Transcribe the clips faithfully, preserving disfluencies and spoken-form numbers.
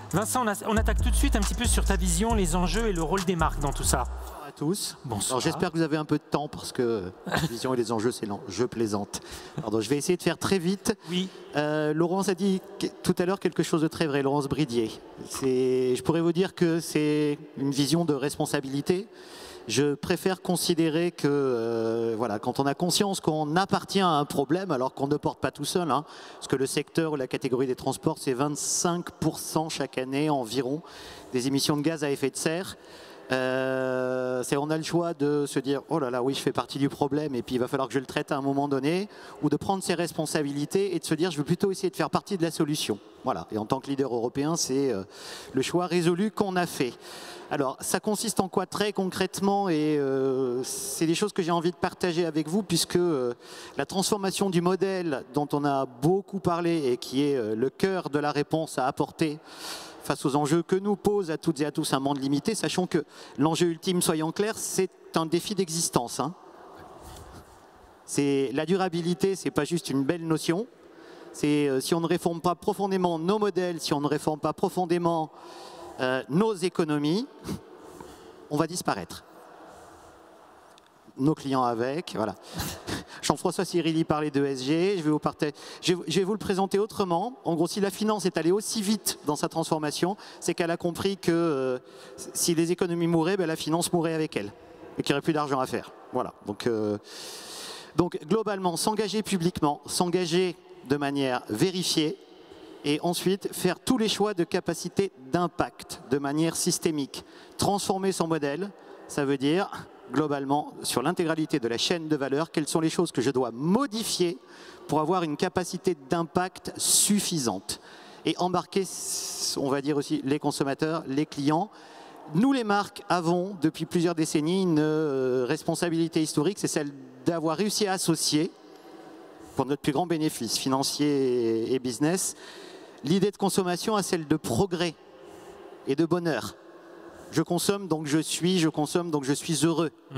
Vincent, on, a, on attaque tout de suite un petit peu sur ta vision, les enjeux et le rôle des marques dans tout ça. Bonsoir à tous. Bonsoir. J'espère que vous avez un peu de temps parce que la vision et les enjeux, c'est lent. Je plaisante. Pardon, je vais essayer de faire très vite. Oui. Euh, Laurence a dit tout à l'heure quelque chose de très vrai, Laurence Bridier. Je pourrais vous dire que c'est une vision de responsabilité. Je préfère considérer que euh, voilà, quand on a conscience qu'on appartient à un problème, alors qu'on ne porte pas tout seul, hein, parce que le secteur ou la catégorie des transports, c'est vingt-cinq pour cent chaque année environ des émissions de gaz à effet de serre. Euh, on a le choix de se dire oh là là oui je fais partie du problème et puis il va falloir que je le traite à un moment donné, ou de prendre ses responsabilités et de se dire je veux plutôt essayer de faire partie de la solution. Voilà, et en tant que leader européen c'est euh, le choix résolu qu'on a fait. Alors ça consiste en quoi très concrètement, et euh, c'est des choses que j'ai envie de partager avec vous, puisque euh, la transformation du modèle dont on a beaucoup parlé et qui est euh, le cœur de la réponse à apporter face aux enjeux que nous pose à toutes et à tous un monde limité, sachant que l'enjeu ultime, soyons clairs, c'est un défi d'existence. Hein. La durabilité, c'est pas juste une belle notion. C'est euh, si on ne réforme pas profondément nos modèles, si on ne réforme pas profondément euh, nos économies, on va disparaître. Nos clients avec, voilà. Jean-François Cyrilli parlait de E S G, je vais, vous partager, je vais vous le présenter autrement. En gros, si la finance est allée aussi vite dans sa transformation, c'est qu'elle a compris que euh, si les économies mouraient, ben, la finance mourrait avec elle et qu'il n'y aurait plus d'argent à faire. Voilà. Donc, euh, donc globalement, s'engager publiquement, s'engager de manière vérifiée, et ensuite faire tous les choix de capacité d'impact de manière systémique. Transformer son modèle, ça veut dire globalement, sur l'intégralité de la chaîne de valeur, quelles sont les choses que je dois modifier pour avoir une capacité d'impact suffisante. Et embarquer, on va dire aussi, les consommateurs, les clients. Nous, les marques, avons, depuis plusieurs décennies, une responsabilité historique, c'est celle d'avoir réussi à associer, pour notre plus grand bénéfice financier et business, l'idée de consommation à celle de progrès et de bonheur. Je consomme, donc je suis, je consomme, donc je suis heureux. Mmh.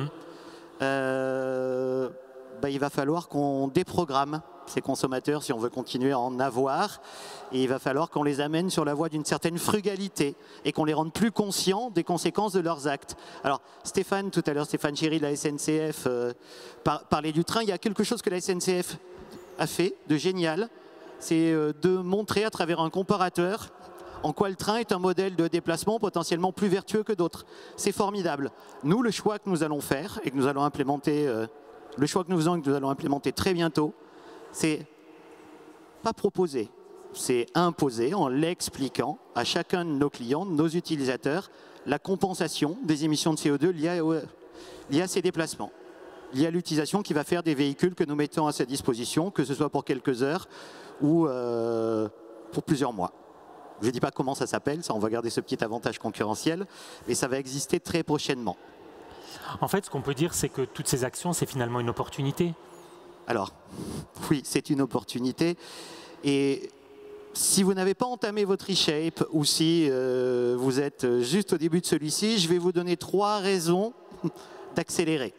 Euh, bah, il va falloir qu'on déprogramme ces consommateurs si on veut continuer à en avoir. Et il va falloir qu'on les amène sur la voie d'une certaine frugalité et qu'on les rende plus conscients des conséquences de leurs actes. Alors Stéphane, tout à l'heure, Stéphane Chéry de la S N C F euh, par, parlait du train. Il y a quelque chose que la S N C F a fait de génial, c'est euh, de montrer à travers un comparateur en quoi le train est un modèle de déplacement potentiellement plus vertueux que d'autres. C'est formidable. Nous, le choix que nous allons faire et que nous allons implémenter, euh, le choix que nous faisons et que nous allons implémenter très bientôt, c'est pas proposer, c'est imposer en l'expliquant à chacun de nos clients, de nos utilisateurs, la compensation des émissions de C O deux liées à, liées à ces déplacements, liées à l'utilisation qui va faire des véhicules que nous mettons à sa disposition, que ce soit pour quelques heures ou euh, pour plusieurs mois. Je ne dis pas comment ça s'appelle, ça on va garder ce petit avantage concurrentiel, mais ça va exister très prochainement. En fait, ce qu'on peut dire, c'est que toutes ces actions, c'est finalement une opportunité. Alors, oui, c'est une opportunité. Et si vous n'avez pas entamé votre reshape ou si euh, vous êtes juste au début de celui-ci, je vais vous donner trois raisons d'accélérer.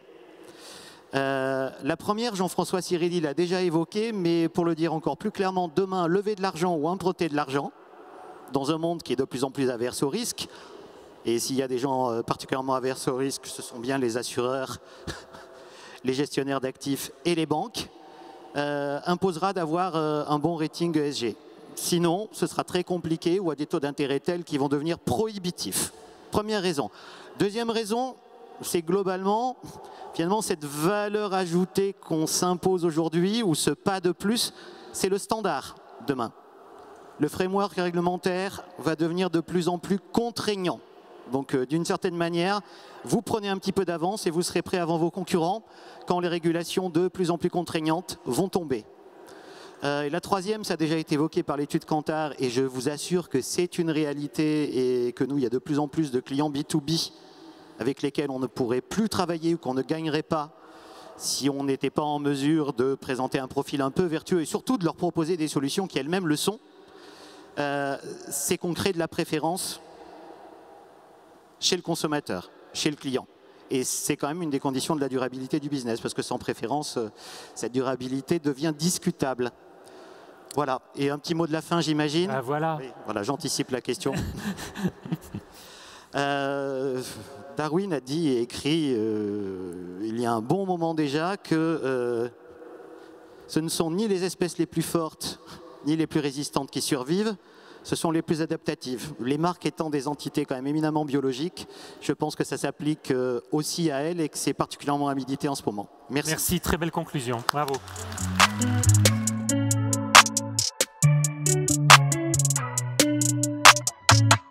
Euh, la première, Jean-François Cyrilli l'a déjà évoqué, mais pour le dire encore plus clairement, demain, lever de l'argent ou emprunter de l'argent, dans un monde qui est de plus en plus averse au risque, et s'il y a des gens particulièrement averses au risque, ce sont bien les assureurs, les gestionnaires d'actifs et les banques, euh, imposera d'avoir euh, un bon rating E S G. Sinon, ce sera très compliqué ou à des taux d'intérêt tels qui vont devenir prohibitifs. Première raison. Deuxième raison, c'est globalement, finalement, cette valeur ajoutée qu'on s'impose aujourd'hui, ou ce pas de plus, c'est le standard demain. Le framework réglementaire va devenir de plus en plus contraignant. Donc, euh, d'une certaine manière, vous prenez un petit peu d'avance et vous serez prêt avant vos concurrents quand les régulations de plus en plus contraignantes vont tomber. Euh, et la troisième, ça a déjà été évoqué par l'étude Kantar, et je vous assure que c'est une réalité et que nous, il y a de plus en plus de clients B deux B avec lesquels on ne pourrait plus travailler ou qu'on ne gagnerait pas si on n'était pas en mesure de présenter un profil un peu vertueux et surtout de leur proposer des solutions qui elles-mêmes le sont. Euh, c'est qu'on crée de la préférence chez le consommateur, chez le client. Et c'est quand même une des conditions de la durabilité du business, parce que sans préférence, cette durabilité devient discutable. Voilà, et un petit mot de la fin, j'imagine. Ah, voilà. Oui, voilà, j'anticipe la question. euh, Darwin a dit et écrit, euh, il y a un bon moment déjà, que euh, ce ne sont ni les espèces les plus fortes, ni les plus résistantes qui survivent, ce sont les plus adaptatives. Les marques étant des entités quand même éminemment biologiques, je pense que ça s'applique euh, aussi à elles et que c'est particulièrement à méditer en ce moment. Merci. Merci, très belle conclusion. Bravo.